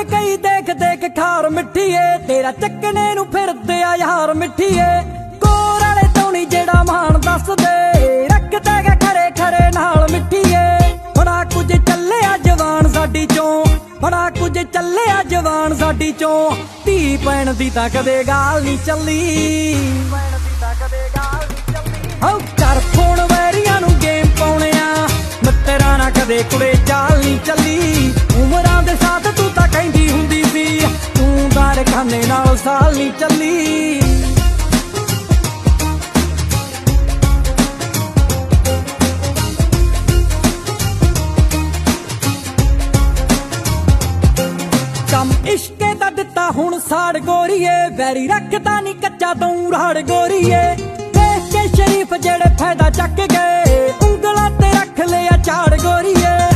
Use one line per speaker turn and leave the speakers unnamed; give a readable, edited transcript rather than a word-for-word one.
कई देख देख खार मिठीए तेरा चकने नू फिरदे आ यार मिठीए कोर वाले तो नहीं जेड़ा मान दस दे रख देगा खरे खरे नाल मिठीए बड़ा कुछ चले जवान साडी चों बड़ा कुछ चले जवान साडी चों धी भैन दी तां कदे गाल नहीं चली कर फोन वैरियां नू गेम पाउणे आ मित्तरां नाल कदे कुड़े चाल नहीं चली उमरां दे साथ तू तां कहंदी हुंदी सी तू दार खाने नाल साल नहीं चली इश्के दा दिता हुण साड़ गोरीए वैरी रखदा नहीं कच्चा तू राड़ गोरीए देख के शरीफ जेड़े फायदा चक गए उंगलां ते रख लिया चाड़ गोरीए